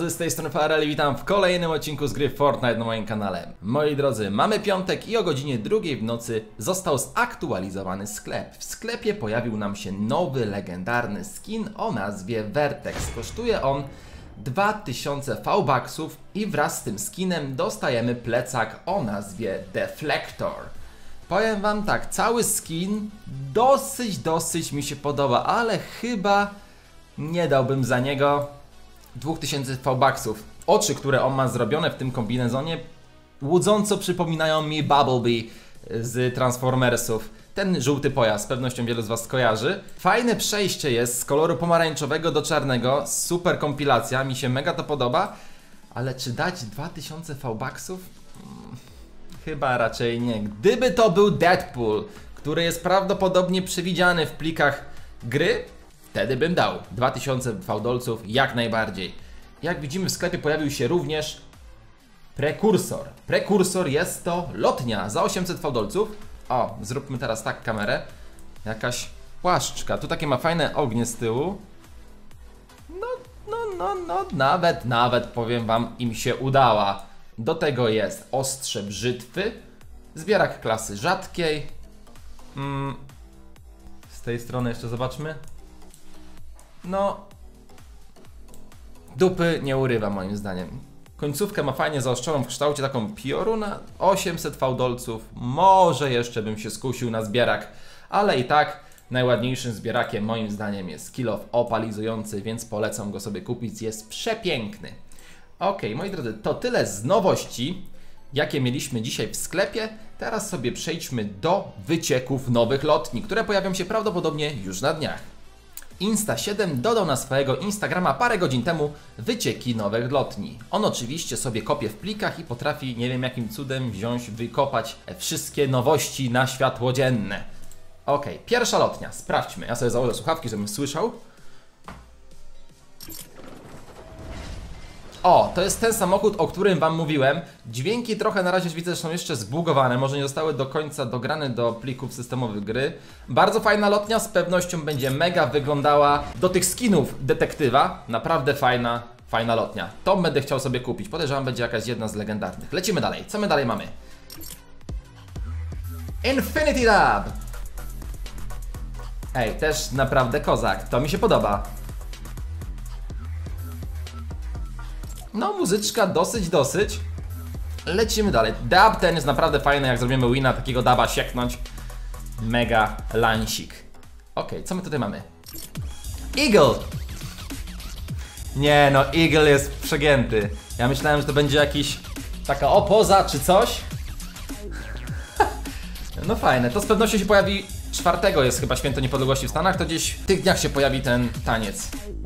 Z tej strony Farel, witam w kolejnym odcinku z gry Fortnite na moim kanale. Moi drodzy, mamy piątek i o godzinie 2 w nocy został zaktualizowany sklep. W sklepie pojawił nam się nowy, legendarny skin o nazwie Vertex. Kosztuje on 2000 V-Bucksów i wraz z tym skinem dostajemy plecak o nazwie Deflector. Powiem wam tak, cały skin dosyć mi się podoba, ale chyba nie dałbym za niego 2000 V-Bucksów. Oczy, które on ma zrobione w tym kombinezonie, łudząco przypominają mi Bumblebee z Transformersów. Ten żółty pojazd, z pewnością wielu z was kojarzy. Fajne przejście jest z koloru pomarańczowego do czarnego, super kompilacja, mi się mega to podoba. Ale czy dać 2000 V-Bucksów? Chyba raczej nie. Gdyby to był Deadpool, który jest prawdopodobnie przewidziany w plikach gry, wtedy bym dał 2000 V-Dolców jak najbardziej. Jak widzimy, w sklepie pojawił się również Prekursor. Prekursor jest to lotnia za 800 V-Dolców. O, zróbmy teraz tak kamerę. Jakaś płaszczka. Tu takie ma fajne ognie z tyłu. Nawet powiem wam, im się udała. Do tego jest ostrze brzytwy. Zbierak klasy rzadkiej. Z tej strony jeszcze zobaczmy. No, dupy nie urywa moim zdaniem. Końcówkę ma fajnie zaostrzoną w kształcie taką pioru na 800 V-Dolców. Może jeszcze bym się skusił na zbierak, ale i tak najładniejszym zbierakiem moim zdaniem jest Kill Off opalizujący, więc polecam go sobie kupić, jest przepiękny. Ok, moi drodzy, to tyle z nowości, jakie mieliśmy dzisiaj w sklepie. Teraz sobie przejdźmy do wycieków nowych lotni, które pojawią się prawdopodobnie już na dniach. Insta7 dodał na swojego Instagrama parę godzin temu wycieki nowych lotni. On oczywiście sobie kopie w plikach i potrafi, nie wiem jakim cudem, wykopać wszystkie nowości na światło dzienne. Ok, pierwsza lotnia, sprawdźmy. Ja sobie założę słuchawki, żebym słyszał. O, to jest ten samochód, o którym wam mówiłem. Dźwięki trochę na razie widzę, że są jeszcze zbugowane, może nie zostały do końca dograne do plików systemowych gry. Bardzo fajna lotnia, z pewnością będzie mega wyglądała do tych skinów detektywa. Naprawdę fajna lotnia. To będę chciał sobie kupić, podejrzewam będzie jakaś jedna z legendarnych. Lecimy dalej, co my dalej mamy? Infinity Lab! Ej, też naprawdę kozak, to mi się podoba. No, muzyczka dosyć. Lecimy dalej. Dub ten jest naprawdę fajny, jak zrobimy wina, takiego duba sieknąć. Mega lansik. Ok, co my tutaj mamy? Eagle! Nie no, Eagle jest przegięty. Ja myślałem, że to będzie jakiś taka opoza czy coś. No fajne, to z pewnością się pojawi 4, jest chyba Święto Niepodległości w Stanach, to gdzieś w tych dniach się pojawi ten taniec.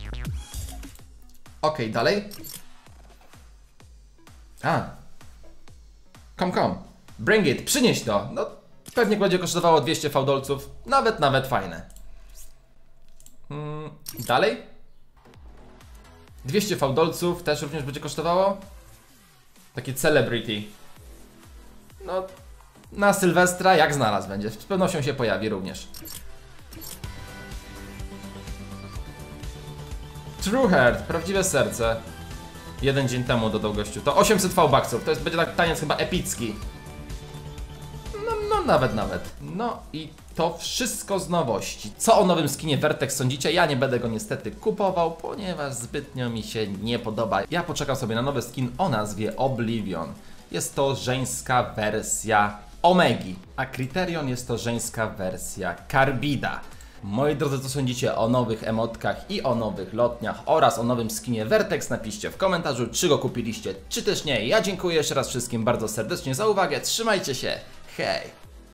Ok, dalej. Come. Bring it, przynieś to. No, pewnie będzie kosztowało 200 V-Dolców. Nawet fajne. Dalej. 200 V-Dolców też również będzie kosztowało. Takie celebrity. No, na Sylwestra jak znalazł będzie. Z pewnością się pojawi również. True Heart, prawdziwe serce. Jeden dzień temu dodał gościu. To 800 V-Bucksów. To będzie tak taniec chyba epicki. No nawet. No i to wszystko z nowości. Co o nowym skinie Vertex sądzicie? Ja nie będę go niestety kupował, ponieważ zbytnio mi się nie podoba. Ja poczekam sobie na nowy skin o nazwie Oblivion. Jest to żeńska wersja Omegi, a Criterion jest to żeńska wersja Carbida. Moi drodzy, co sądzicie o nowych emotkach i o nowych lotniach oraz o nowym skinie Vertex? Napiszcie w komentarzu, czy go kupiliście, czy też nie. Ja dziękuję jeszcze raz wszystkim bardzo serdecznie za uwagę. Trzymajcie się. Hej!